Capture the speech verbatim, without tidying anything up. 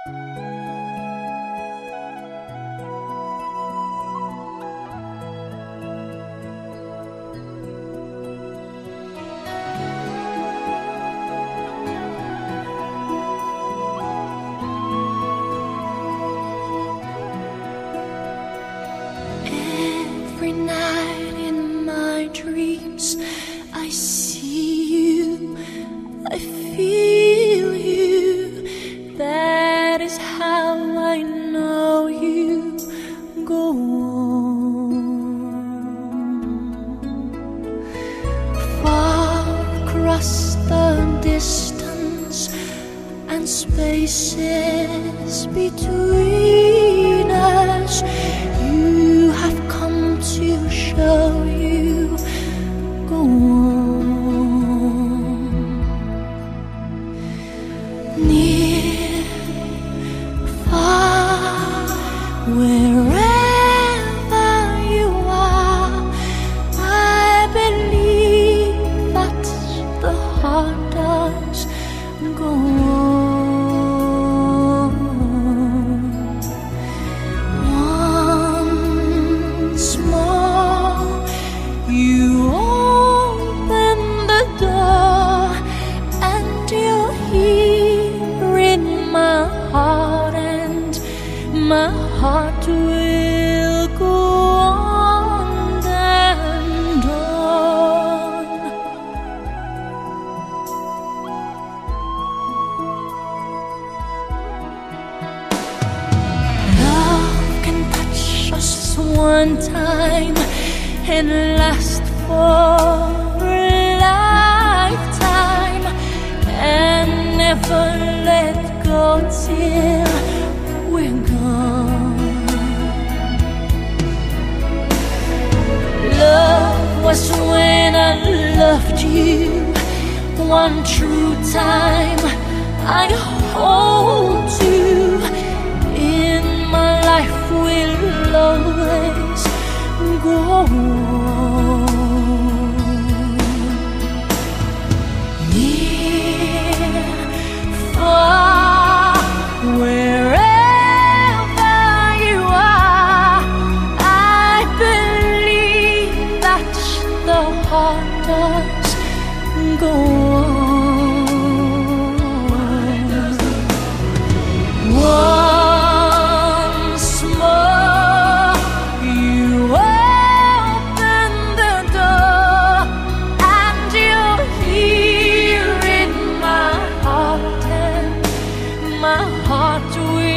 Every night in my dreams I see you, I feel you. That is how I know you. Go on. Far across the distance and spaces between us, you have come to show you. Go on. Near, far, wherever you are, I believe that the heart does. Go on. Once more, you open the door, and you're here in my heart, and my heart will go on and on. Love can touch us one time and last for a lifetime, and never let go till we're gone. Love was when I loved you one true time. I hold you in my life, will always go on. Near, far, wherever you are, I believe that the heart does go on. Once more, you open the door, and you're here in my heart, and my heart will